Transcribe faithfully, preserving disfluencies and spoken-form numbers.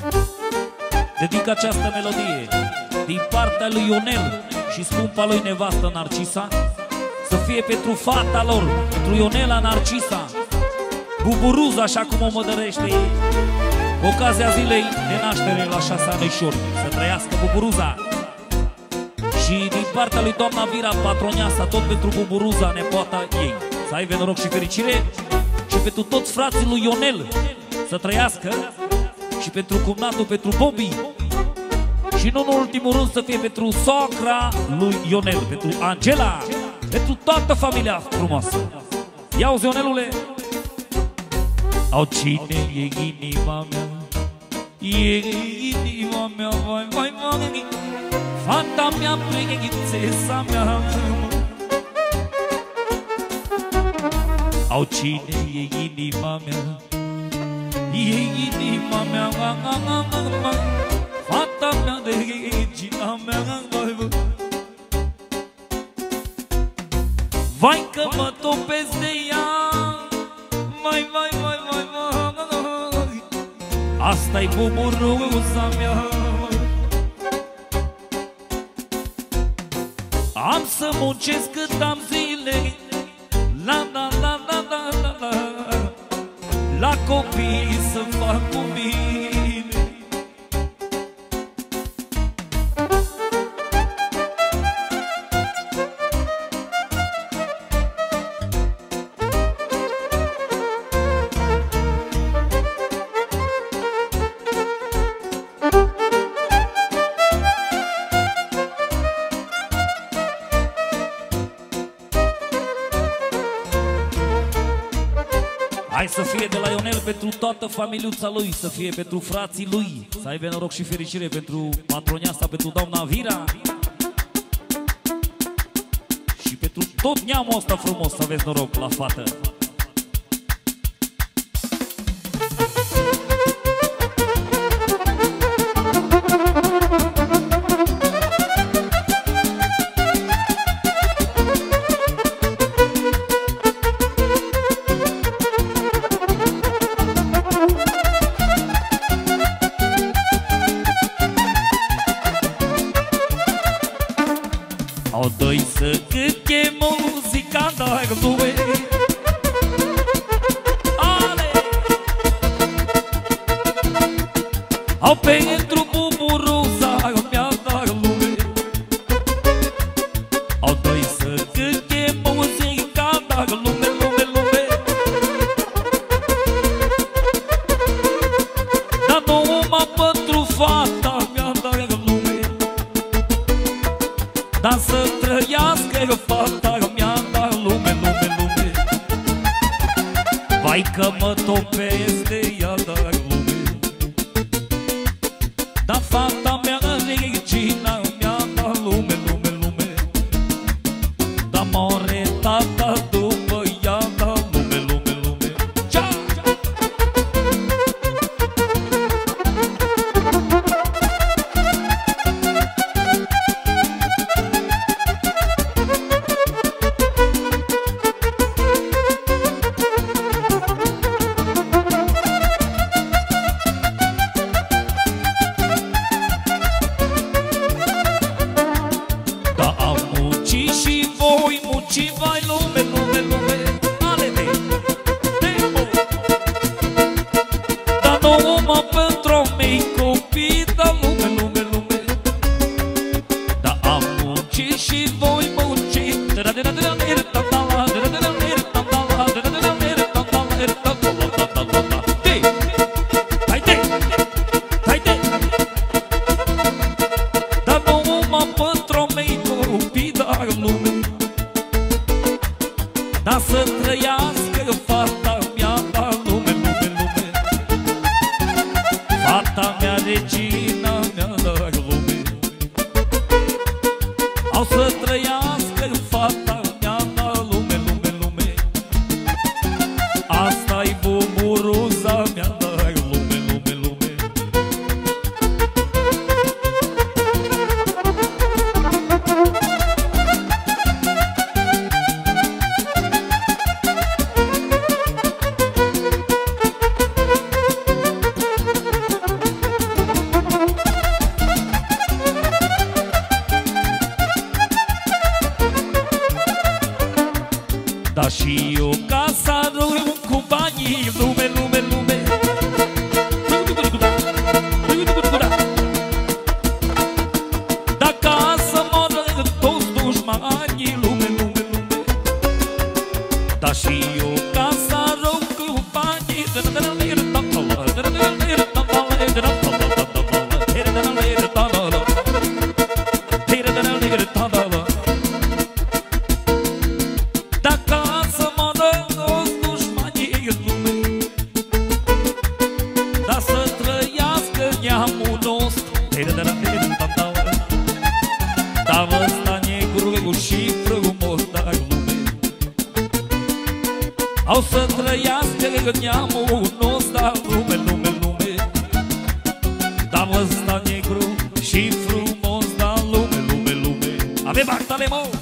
Dedic această melodie din partea lui Ionel și scumpa lui nevastă Narcisa, să fie pentru fata lor, pentru Ionela Narcisa, Buburuza, așa cum o mădărește ei, cu ocazia zilei de naștere la șase anișori. Să trăiască Buburuza. Și din partea lui doamna Vira, patroneasa, tot pentru Buburuza, nepoata ei, să aibă noroc și fericire. Și pentru toți frații lui Ionel, să trăiască. Și pentru cumnatul, pentru Bobby. Și nu în ultimul rând să fie pentru socra lui Ionel, pentru Angela, pentru toată familia frumoasă. Ia-uzi, Ionelule! Au cine e inima mea, e inima mea, vai, vai, vai, fata mea, prințesa mea. Au cine e inima mea, e inima mea, fata mea de regina mea. Vai că mă topesc de ea, vai, vai, vai, vai, vai, asta-i Buburuza mea. Am să muncesc cât am zile, la, la, la, la, la, la, la, la copii să fac cu mine. Hai să fie de la Ionel pentru toată familiuța lui, să fie pentru frații lui, să aibă noroc și fericire, pentru patroneasa, pentru doamna Vira și pentru tot neamul ăsta frumos, să aveți noroc la fată. Au doi să cânte muzica, dar lume. Ale! Au pentru Buburuza mea, dar lume. Au doi să cânte muzica, dar lume, lume, lume. Dar numai pentru fata mea, dar lume. Dar să trăiască fata mea, dar lume, lume, lume. Vai că mă topesc de ea, dar lume. Dar fata mea, regina mea, dar lume, lume, lume. Dar more tata după ea, dar lume, lume, lume. Cea! ăsta negru și frumos, da lume, lume, lume. Avem actale, mă!